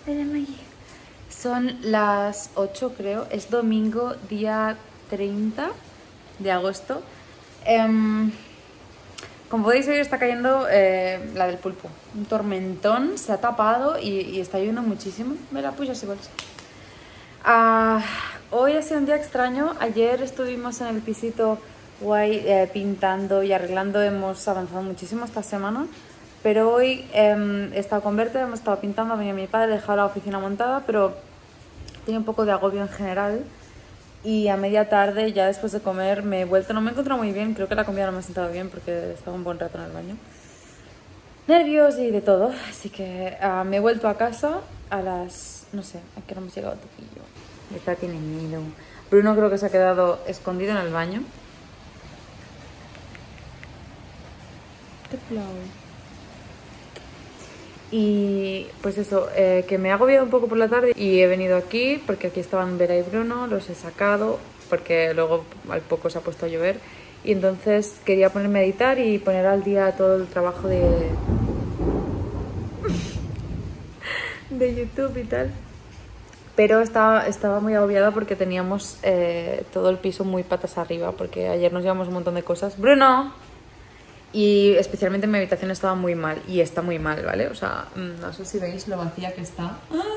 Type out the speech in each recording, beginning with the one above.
Son las 8 creo, es domingo, día 30 de agosto. Como podéis ver está cayendo la del pulpo. Un tormentón, se ha tapado y está lloviendo muchísimo. Me la puja si vols. Hoy ha sido un día extraño. Ayer estuvimos en el pisito guay pintando y arreglando. Hemos avanzado muchísimo esta semana. Pero hoy he estado con Berta, hemos estado pintando. Ha venido mi padre, he dejado la oficina montada, pero tenía un poco de agobio en general. Y a media tarde, ya después de comer, me he vuelto. No me he encontrado muy bien, creo que la comida no me ha sentado bien porque estaba un buen rato en el baño. Nervios y de todo, así que me he vuelto a casa a las... no sé, a qué hora hemos llegado Toquillo. Esta tiene miedo. Bruno creo que se ha quedado escondido en el baño. Y pues eso, que me ha agobiado un poco por la tarde y he venido aquí porque aquí estaban Vera y Bruno, los he sacado porque luego al poco se ha puesto a llover y entonces quería ponerme a editar y poner al día todo el trabajo de YouTube y tal. Pero estaba muy agobiada porque teníamos todo el piso muy patas arriba porque ayer nos llevamos un montón de cosas. ¡Bruno! Y especialmente mi habitación estaba muy mal. Y está muy mal, ¿vale? O sea, no sé si veis lo vacía que está.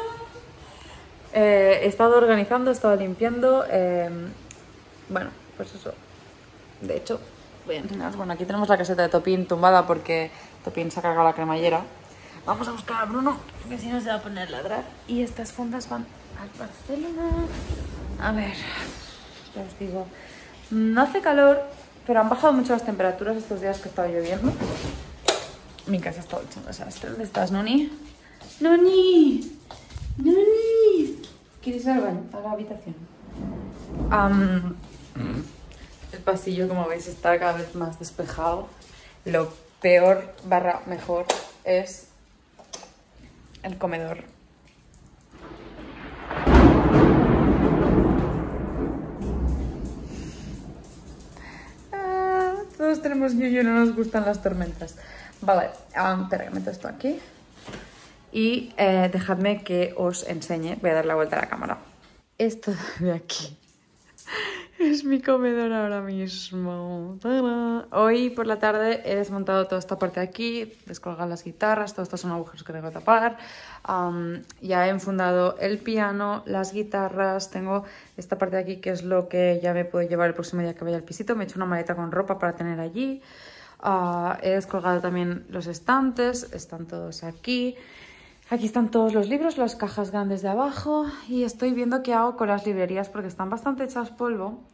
He estado organizando, he estado limpiando. Bueno, pues eso. De hecho, voy a enseñaros. Bueno, aquí tenemos la caseta de Topín tumbada porque Topín se ha cargado la cremallera. Vamos a buscar a Bruno, que si no se va a poner a ladrar. Y estas fundas van al Barcelona. A ver, ya os digo. No hace calor, pero han bajado mucho las temperaturas estos días que estaba lloviendo. Mi casa está hecho un desastre. ¿Dónde estás, Noni? ¡Noni! ¡Noni! ¿Quieres ir al baño? A la habitación. El pasillo, como veis, está cada vez más despejado. Lo peor barra mejor es el comedor. Todos tenemos ñoño, no nos gustan las tormentas. Vale, espera que meto esto aquí. Y dejadme que os enseñe. Voy a dar la vuelta a la cámara. Esto de aquí es mi comedor ahora mismo. ¡Tada! Hoy por la tarde he desmontado toda esta parte de aquí, descolgado las guitarras, todos estos son agujeros que tengo que tapar. Ya he enfundado el piano, las guitarras, tengo esta parte de aquí que es lo que ya me puedo llevar el próximo día que vaya al pisito. Me he hecho una maleta con ropa para tener allí. He descolgado también los estantes, están todos aquí. Aquí están todos los libros, las cajas grandes de abajo y estoy viendo qué hago con las librerías porque están bastante hechas polvo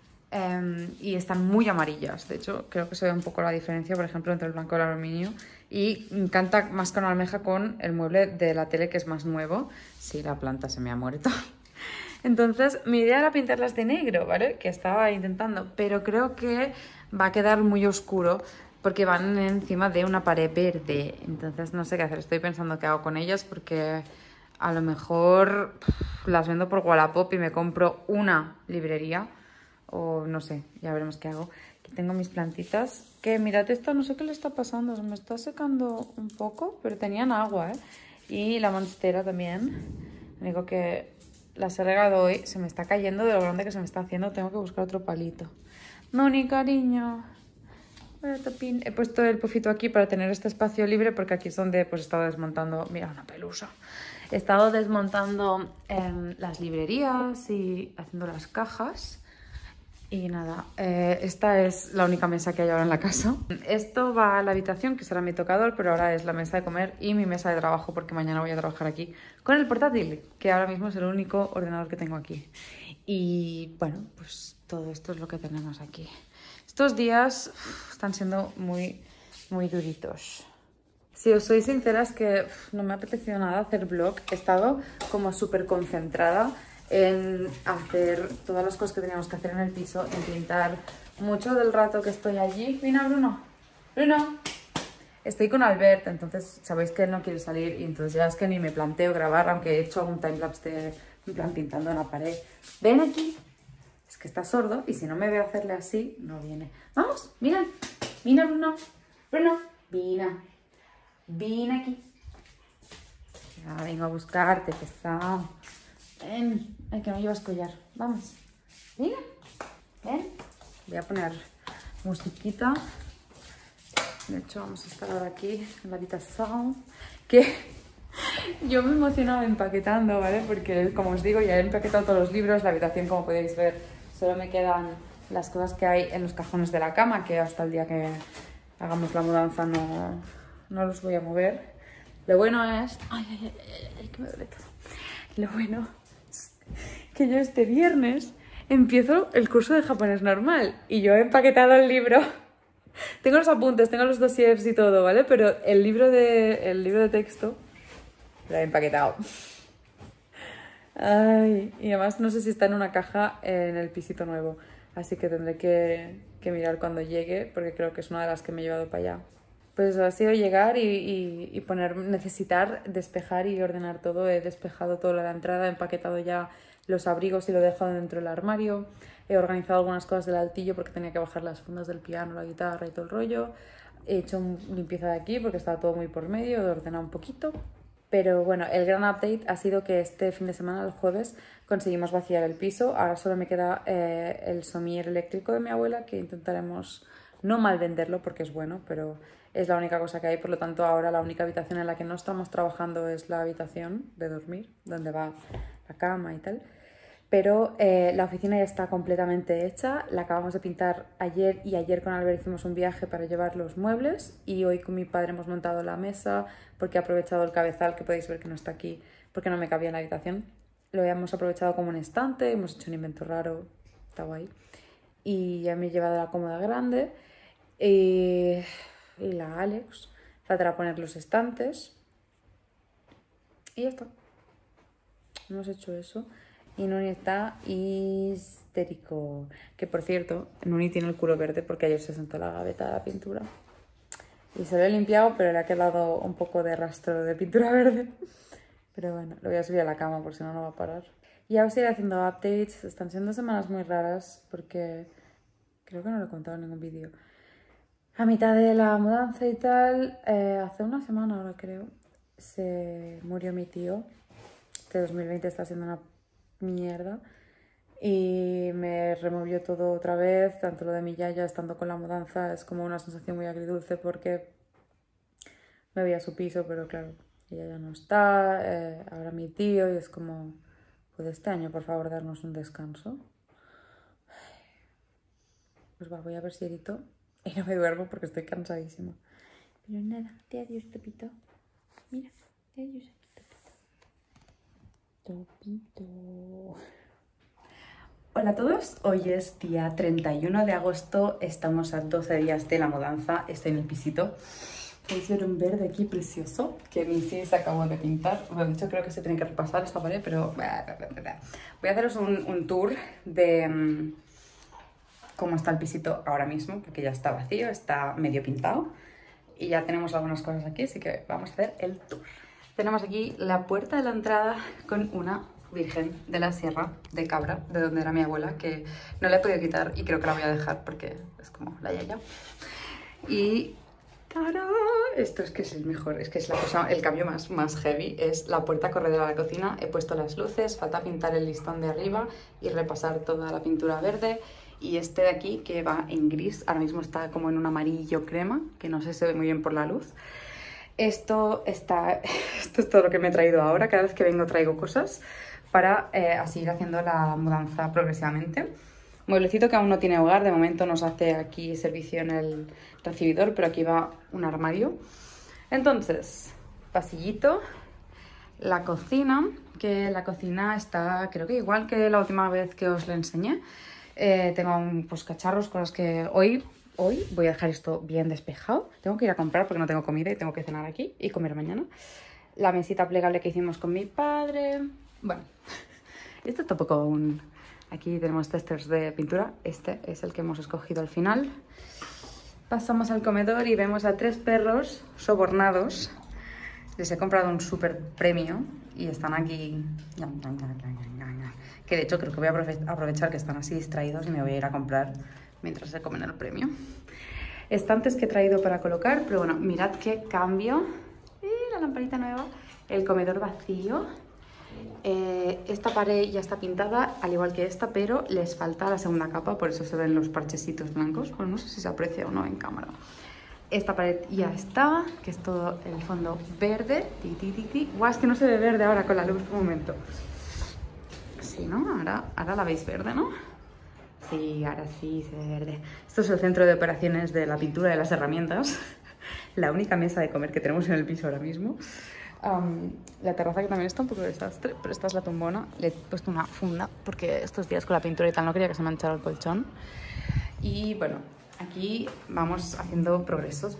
y están muy amarillas. De hecho, creo que se ve un poco la diferencia, por ejemplo, entre el blanco y el aluminio. Y me encanta más con almeja con el mueble de la tele que es más nuevo. Sí, la planta se me ha muerto. Entonces, mi idea era pintarlas de negro, ¿vale? Que estaba intentando, pero creo que va a quedar muy oscuro porque van encima de una pared verde. Entonces no sé qué hacer, estoy pensando qué hago con ellas porque a lo mejor las vendo por Wallapop y me compro una librería o no sé, ya veremos qué hago. Aquí tengo mis plantitas que mirad esta, no sé qué le está pasando, se me está secando un poco, pero tenían agua, ¿eh? Y la monstera también, digo que las he regado hoy, se me está cayendo de lo grande que se me está haciendo, tengo que buscar otro palito. No, ni cariño. He puesto el pufito aquí para tener este espacio libre porque aquí es donde pues he estado desmontando, mira una pelusa, he estado desmontando las librerías y haciendo las cajas y nada, esta es la única mesa que hay ahora en la casa. Esto va a la habitación que será mi tocador, pero ahora es la mesa de comer y mi mesa de trabajo porque mañana voy a trabajar aquí con el portátil, que ahora mismo es el único ordenador que tengo aquí. Y bueno, pues todo esto es lo que tenemos aquí. Estos días están siendo muy duritos. Si os soy sincera es que no me ha apetecido nada hacer vlog. He estado como súper concentrada en hacer todas las cosas que teníamos que hacer en el piso, en pintar. Mucho del rato que estoy allí... Mira, Bruno. Bruno. Estoy con Albert, entonces sabéis que él no quiere salir y entonces ya es que ni me planteo grabar, aunque he hecho algún timelapse de en plan pintando en la pared. Ven aquí. Es que está sordo y si no me veo hacerle así, no viene. Vamos, mira. Mira, Bruno. Bruno. Vina. Vina aquí. Ya vengo a buscarte, pesado. Ven. Ay, que no llevas collar. Vamos. Mira. Ven. Voy a poner musiquita. De hecho, vamos a estar ahora aquí en la habitación. Que yo me emocionaba empaquetando, ¿vale? Porque, como os digo, ya he empaquetado todos los libros. La habitación, como podéis ver, solo me quedan las cosas que hay en los cajones de la cama, que hasta el día que hagamos la mudanza no los voy a mover. Lo bueno es... Ay, que me duele todo. Lo bueno es que yo este viernes empiezo el curso de japonés normal y yo he empaquetado el libro. Tengo los apuntes, tengo los dossiers y todo, ¿vale? Pero el libro de texto lo he empaquetado. Ay, y además no sé si está en una caja en el pisito nuevo, así que tendré que mirar cuando llegue, porque creo que es una de las que me he llevado para allá. Pues ha sido llegar y necesitar despejar y ordenar todo. He despejado toda la entrada, he empaquetado ya los abrigos y lo he dejado dentro del armario. He organizado algunas cosas del altillo porque tenía que bajar las fundas del piano, la guitarra y todo el rollo. He hecho limpieza de aquí porque estaba todo muy por medio, he ordenado un poquito. Pero bueno, el gran update ha sido que este fin de semana, el jueves, conseguimos vaciar el piso. Ahora solo me queda el somier eléctrico de mi abuela, que intentaremos no mal venderlo porque es bueno, pero es la única cosa que hay. Por lo tanto, ahora la única habitación en la que no estamos trabajando es la habitación de dormir, donde va la cama y tal. Pero la oficina ya está completamente hecha, la acabamos de pintar ayer y ayer con Albert hicimos un viaje para llevar los muebles y hoy con mi padre hemos montado la mesa porque he aprovechado el cabezal, que podéis ver que no está aquí porque no me cabía en la habitación. Lo hemos aprovechado como un estante, hemos hecho un invento raro, está guay. Y ya me he llevado la cómoda grande y la Alex, faltará poner los estantes y ya está. Hemos hecho eso. Y Nuni está histérico. Que por cierto, Nuni tiene el culo verde porque ayer se sentó la gaveta de la pintura. Y se lo he limpiado, pero le ha quedado un poco de rastro de pintura verde. Pero bueno, lo voy a subir a la cama porque si no, no va a parar. Y ya os iré haciendo updates. Están siendo semanas muy raras porque creo que no lo he contado en ningún vídeo. A mitad de la mudanza y tal, hace una semana ahora creo, se murió mi tío. Este 2020 está siendo una mierda y me removió todo otra vez, tanto lo de mi yaya estando con la mudanza, es como una sensación muy agridulce porque me voy a su piso, pero claro, ella ya no está, ahora mi tío y es como, ¿puede este año por favor darnos un descanso? Pues va, voy a ver si edito y no me duermo porque estoy cansadísima. Pero nada, te adiós, Topito. Mira, te adiós aquí, Topito. Topito. Hola a todos, hoy es día 31 de agosto, estamos a 12 días de la mudanza, estoy en el pisito. Podéis ver un verde aquí precioso que mi sí se acabó de pintar. Bueno, de hecho creo que se tiene que repasar esta pared, pero voy a haceros un tour de cómo está el pisito ahora mismo, porque ya está vacío, está medio pintado y ya tenemos algunas cosas aquí, así que vamos a hacer el tour. Tenemos aquí la puerta de la entrada con una Virgen de la Sierra de Cabra, de donde era mi abuela, que no la he podido quitar y creo que la voy a dejar porque es como la yaya. Y ¡tarán! Esto es que es el mejor, es que es la cosa, el cambio más heavy, es la puerta corredera de la cocina. He puesto las luces, falta pintar el listón de arriba y repasar toda la pintura verde. Y este de aquí, que va en gris, ahora mismo está como en un amarillo crema, que no sé si se ve muy bien por la luz. Esto es todo lo que me he traído ahora. Cada vez que vengo traigo cosas para así ir haciendo la mudanza progresivamente. Mueblecito que aún no tiene hogar, de momento nos hace aquí servicio en el recibidor, pero aquí va un armario. Entonces, pasillito, la cocina, que la cocina está creo que igual que la última vez que os la enseñé. Tengo pues cacharros, cosas que hoy voy a dejar esto bien despejado. Tengo que ir a comprar porque no tengo comida y tengo que cenar aquí y comer mañana. La mesita plegable que hicimos con mi padre. Bueno, esto tampoco un... Aquí tenemos testers de pintura. Este es el que hemos escogido al final. Pasamos al comedor y vemos a 3 perros sobornados. Les he comprado un super premio y están aquí. Que de hecho creo que voy a aprovechar que están así distraídos y me voy a ir a comprar mientras se comen el premio. Estantes que he traído para colocar, pero bueno, mirad qué cambio. lamparita nueva. El comedor vacío. Esta pared ya está pintada, al igual que esta, pero les falta la segunda capa, por eso se ven los parchecitos blancos. Bueno, no sé si se aprecia o no en cámara. Esta pared ya está, que es todo el fondo verde. Guau, es que no se ve verde ahora con la luz, un momento. Sí, ¿no? Ahora la veis verde, ¿no? Sí, ahora sí se ve verde. Esto es el centro de operaciones de la pintura de las herramientas. La única mesa de comer que tenemos en el piso ahora mismo. La terraza, que también está un poco de desastre, pero esta es la tumbona. Le he puesto una funda porque estos días con la pintura y tal no quería que se manchara el colchón. Y bueno, aquí vamos haciendo progresos.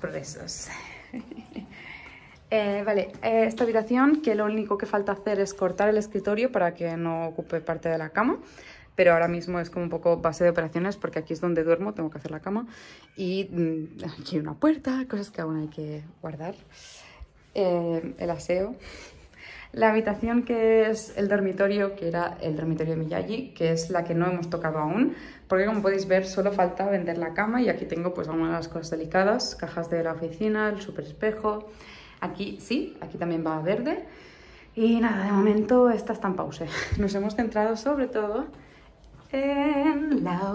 Vale, esta habitación, que lo único que falta hacer es cortar el escritorio para que no ocupe parte de la cama. Pero ahora mismo es como un poco base de operaciones porque aquí es donde duermo, tengo que hacer la cama. Y aquí hay una puerta, cosas que aún hay que guardar. El aseo. La habitación que es el dormitorio, que era el dormitorio de Miyagi, que es la que no hemos tocado aún, porque como podéis ver solo falta vender la cama y aquí tengo pues algunas de las cosas delicadas, cajas de la oficina, el super espejo. Aquí sí, aquí también va verde. Y nada, de momento esta está en pausa. Nos hemos centrado sobre todo en la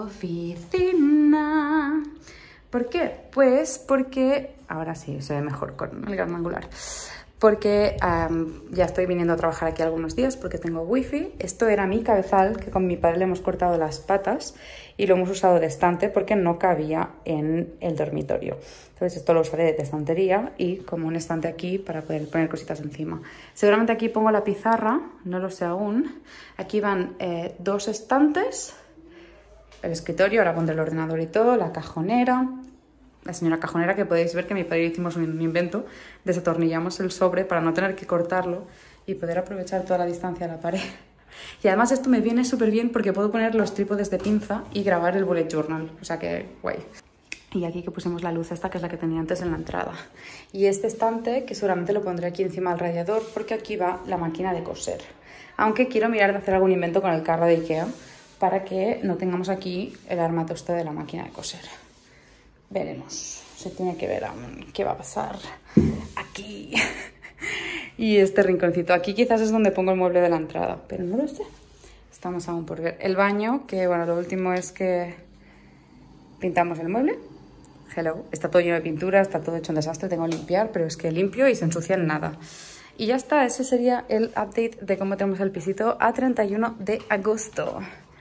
oficina. ¿Por qué? Pues porque ahora sí se ve mejor con el gran angular. Porque ya estoy viniendo a trabajar aquí algunos días porque tengo wifi. Esto era mi cabezal, que con mi padre le hemos cortado las patas y lo hemos usado de estante porque no cabía en el dormitorio. Entonces esto lo usaré de estantería y como un estante aquí para poder poner cositas encima. Seguramente aquí pongo la pizarra, no lo sé aún. Aquí van 2 estantes, el escritorio, ahora pondré el ordenador y todo, la cajonera. La señora cajonera, que podéis ver que mi padre hicimos un invento, desatornillamos el sobre para no tener que cortarlo y poder aprovechar toda la distancia de la pared. Y además esto me viene súper bien porque puedo poner los trípodes de pinza y grabar el bullet journal, o sea que guay. Y aquí que pusimos la luz esta, que es la que tenía antes en la entrada. Y este estante, que seguramente lo pondré aquí encima del radiador porque aquí va la máquina de coser. Aunque quiero mirar de hacer algún invento con el carro de Ikea para que no tengamos aquí el armatoste de la máquina de coser. Veremos, se tiene que ver aún qué va a pasar aquí. Y este rinconcito aquí quizás es donde pongo el mueble de la entrada, pero no lo sé. Estamos aún por ver. El baño, que bueno, lo último es que pintamos el mueble. Hello, está todo lleno de pintura, está todo hecho un desastre, tengo que limpiar, pero es que limpio y se ensucia en nada. Y ya está, ese sería el update de cómo tenemos el pisito a 31 de agosto.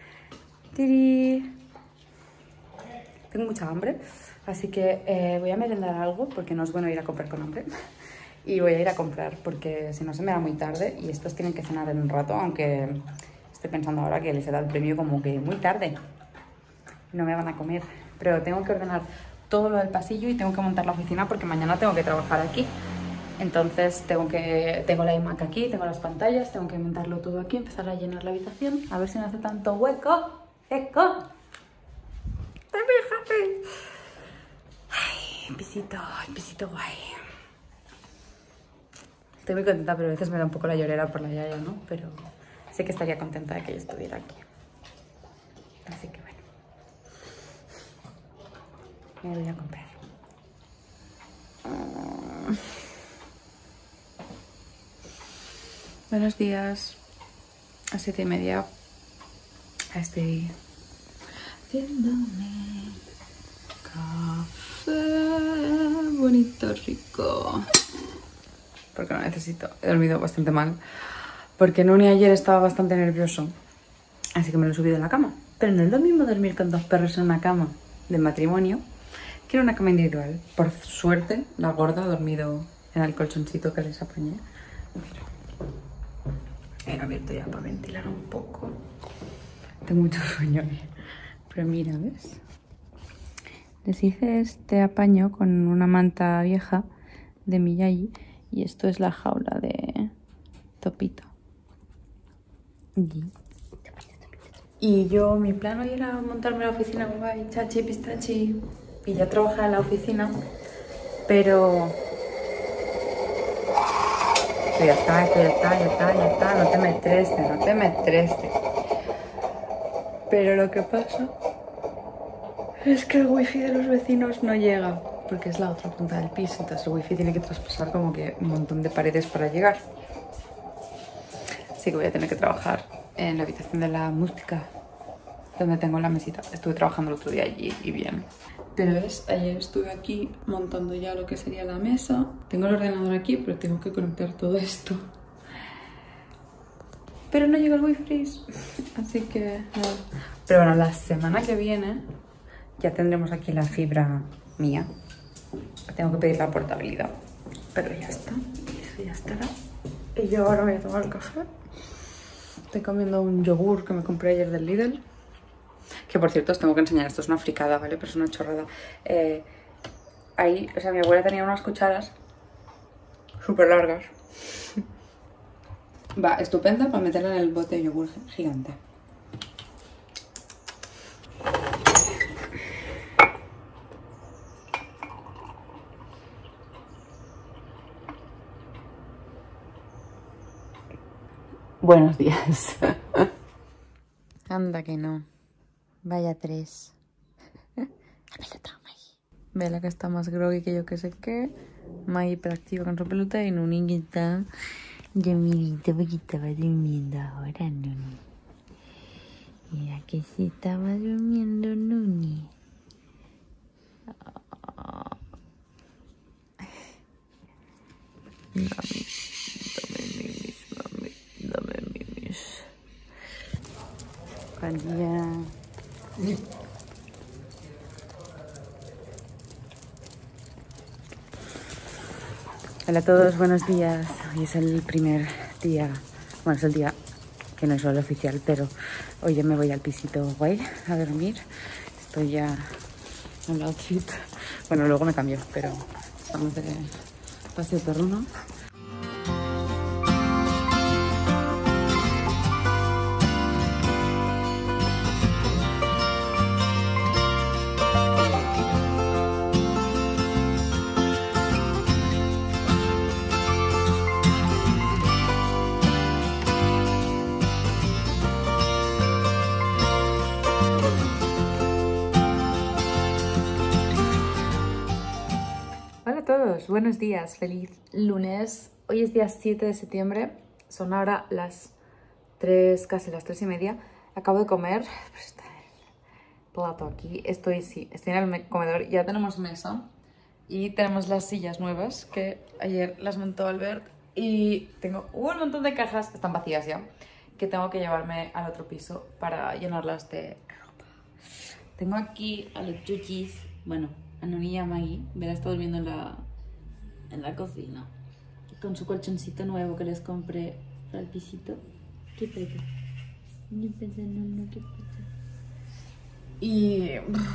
¡Tiri! Tengo mucha hambre. Así que voy a merendar algo porque no es bueno ir a comprar con hambre. Y voy a ir a comprar porque si no se me da muy tarde y estos tienen que cenar en un rato, aunque estoy pensando ahora que les he dado el premio como que muy tarde. No me van a comer. Pero tengo que ordenar todo lo del pasillo y tengo que montar la oficina porque mañana tengo que trabajar aquí. Entonces tengo la iMac aquí, tengo las pantallas, tengo que montarlo todo aquí, empezar a llenar la habitación. A ver si no hace tanto hueco. ¡Eco! ¡Estoy muy happy! Pisito guay. Estoy muy contenta, pero a veces me da un poco la llorera por la Yaya, ¿no? Pero sé que estaría contenta de que yo estuviera aquí. Así que bueno. Me voy a comprar. Buenos días. A 7:30. Estoy haciéndome café bonito, rico. Porque lo necesito. He dormido bastante mal. Porque Nuni ayer estaba bastante nervioso. Así que me lo he subido en la cama. Pero no es lo mismo dormir con 2 perros en una cama de matrimonio que en una cama individual. Por suerte, la gorda ha dormido en el colchoncito que les apañé. He abierto ya para ventilar un poco. Tengo mucho sueño hoy. Pero mira, ¿ves? Les hice este apaño con una manta vieja de Miyagi. Y esto es la jaula de Topito. Y yo, mi plan hoy era montarme la oficina guay, chachi, pistachi, y ya trabajar en la oficina. Pero ya está, no te me treste. Pero lo que pasa es que el wifi de los vecinos no llega. porque es la otra punta del piso, entonces el wifi tiene que traspasar como que un montón de paredes para llegar. Así que voy a tener que trabajar en la habitación de la música, donde tengo la mesita. Estuve trabajando el otro día allí y bien. Pero ves, ayer estuve aquí montando ya lo que sería la mesa. Tengo el ordenador aquí, pero tengo que conectar todo esto. Pero no llega el wifi, así que nada. Pero bueno, la semana que viene ya tendremos aquí la fibra mía. Tengo que pedir la portabilidad, pero ya está, eso ya estará. Y yo ahora voy a tomar el café. Estoy comiendo un yogur que me compré ayer del Lidl. Que por cierto os tengo que enseñar, esto es una fricada, ¿vale? Pero es una chorrada. Ahí, o sea, mi abuela tenía unas cucharas súper largas. Va, estupenda para meterla en el bote de yogur gigante. Buenos días. Anda que no. Vaya 3. La pelota, Maggie. Vela que está más groggy que yo que sé qué. Maggie hiperactiva con su pelota y Nuni que está dormidita porque estaba durmiendo ahora, Nuni. Mira que sí estaba durmiendo, Nuni. Dame mimis. Calla. Hola a todos, buenos días. Hoy es el primer día, bueno, es el día que no es el oficial, pero hoy ya me voy al pisito guay a dormir. Estoy ya en el outfit. Bueno, luego me cambio, pero estamos de paseo perruno. Hola a todos, buenos días, feliz lunes. Hoy es día 7 de septiembre, son ahora las 3, casi las 3:30. Acabo de comer, pues está el plato aquí. Estoy en el comedor, ya tenemos mesa y tenemos las sillas nuevas que ayer las montó Albert. Y tengo un montón de cajas, están vacías ya, que tengo que llevarme al otro piso para llenarlas de ropa. Tengo aquí a los chuchis, bueno, a Nuni y a Maggie. Vera está durmiendo en la cocina con su colchoncito nuevo que les compré para el pisito. ¿Qué pasa? ¿Qué pasa, no? ¿Qué pasa? Y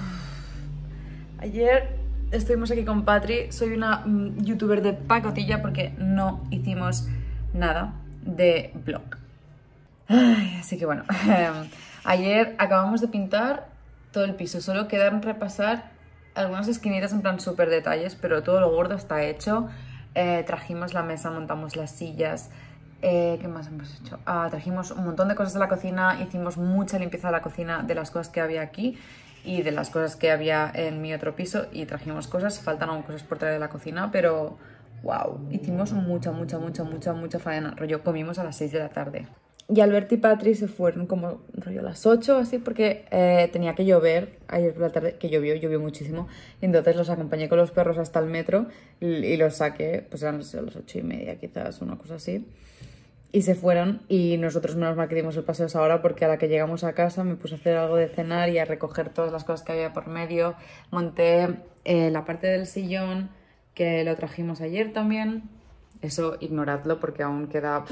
ayer estuvimos aquí con Patri. Soy una youtuber de pacotilla porque no hicimos nada de vlog. Ay, así que bueno, ayer acabamos de pintar todo el piso. Solo quedaron repasar algunas esquinitas en plan súper detalles, pero todo lo gordo está hecho. Trajimos la mesa, montamos las sillas. ¿Qué más hemos hecho? Trajimos un montón de cosas de la cocina. Hicimos mucha limpieza de la cocina, de las cosas que había aquí y de las cosas que había en mi otro piso. Y trajimos cosas, faltan aún cosas por traer de la cocina, pero wow, hicimos mucha faena. Rollo, comimos a las 6 de la tarde. Y Albert y Patri se fueron como rollo a las 8 así porque tenía que llover ayer por la tarde, que llovió muchísimo. Y entonces los acompañé con los perros hasta el metro y los saqué, pues eran las 8:30 quizás, una cosa así. Y se fueron y nosotros menos mal que dimos el paseo a esa hora porque a la que llegamos a casa me puse a hacer algo de cenar y a recoger todas las cosas que había por medio. Monté la parte del sillón que lo trajimos ayer también. Eso ignoradlo porque aún queda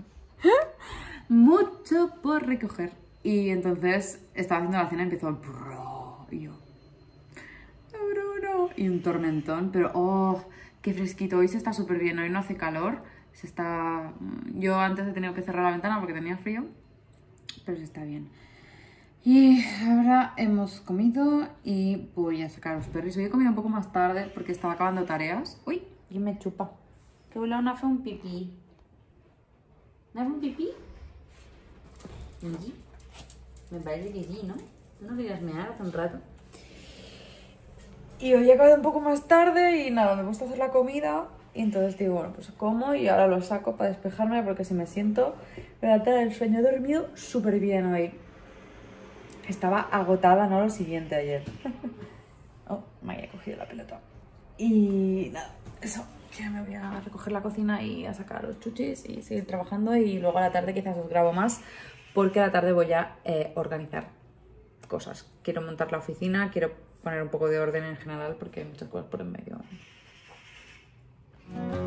mucho por recoger. Y entonces estaba haciendo la cena y empezó el brrr, y yo, Bruno, y un tormentón, pero oh, qué fresquito. Hoy se está súper bien, hoy no hace calor. Yo antes he tenido que cerrar la ventana porque tenía frío, pero se está bien. Y ahora hemos comido y voy a sacar a los perros. Hoy he comido un poco más tarde porque estaba acabando tareas. Uy, y me chupa. Que no hace un pipí. ¿No hace un pipí? ¿Sí? Me parece que sí, ¿no? ¿Tú no querías mear hace un rato? Y hoy he acabado un poco más tarde y nada, me he puesto a hacer la comida. Y entonces digo, bueno, pues como y ahora lo saco para despejarme porque si me siento me va a dar el sueño. He dormido súper bien hoy. Estaba agotada, no lo siguiente ayer. Oh, me había cogido la pelota. Y nada, eso, que me voy a recoger la cocina y a sacar los chuchis y seguir trabajando. Y luego a la tarde quizás os grabo más porque a la tarde voy a organizar cosas. Quiero montar la oficina, quiero poner un poco de orden en general porque hay muchas cosas por en medio.